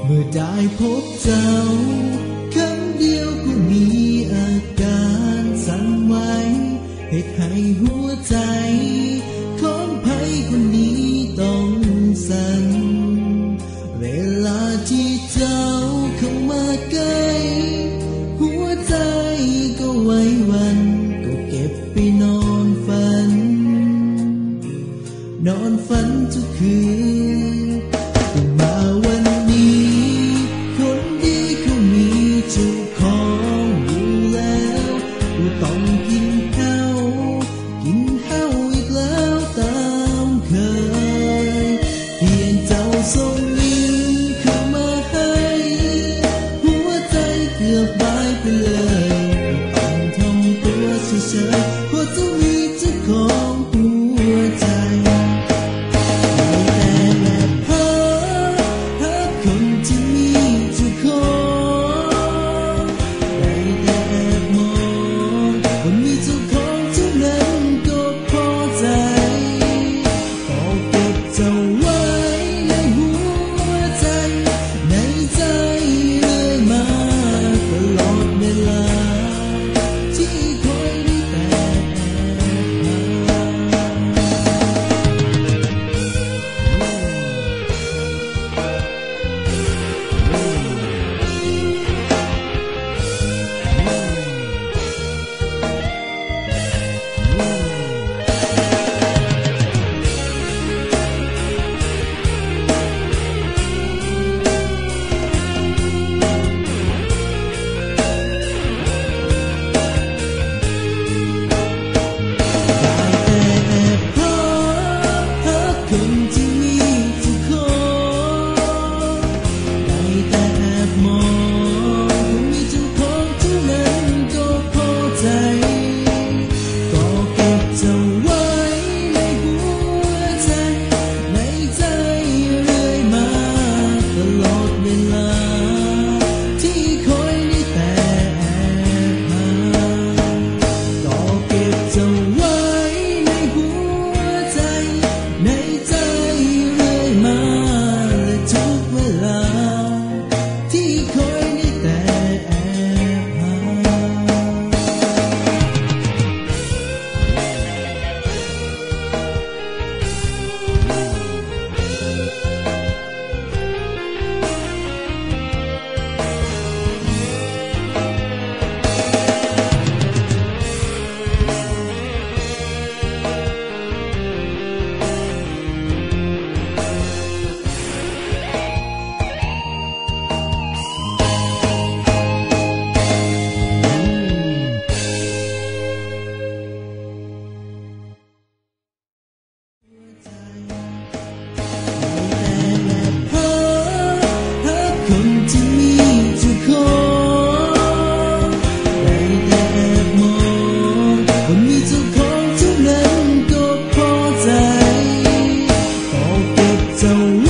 เมื่อได้พบเจ้าคำเดียวก็มีอาการสั่นไหวเหตุให้หัวใจของใครคนนี้ต้องสั่นเวลาที่เจ้าเข้ามาใกล้หัวใจก็ไหวหวั่นก็เก็บไปนอนฝันทุกคืนแต่มาวันนี้คนดีเขามีเจ้าของอยู่แล้วก็ต้องกินข้าวอีกแล้วตามเคยเพียงเจ้าส่งยิ้มเข้ามาให้หัวใจเกือบบายไปเลยต้องทำตัวเฉยๆเพราะต้องมีเจ้าของหัวใจคนที่มีเจ้าของได้แต่แอบมองว่ามีเจ้าของเท่านั้นก็พอใจขอเก็บเจ้า